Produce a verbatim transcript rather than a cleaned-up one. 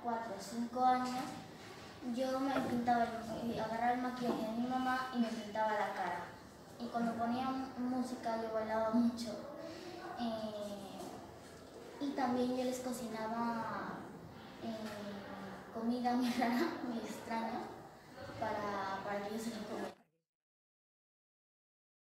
cuatro o cinco años, yo me pintaba, agarraba el maquillaje de mi mamá y me pintaba la cara. Y cuando ponía música yo bailaba mucho. Eh, y también yo les cocinaba eh, comida muy rara, muy extraña, para, para que ellos se la comieran.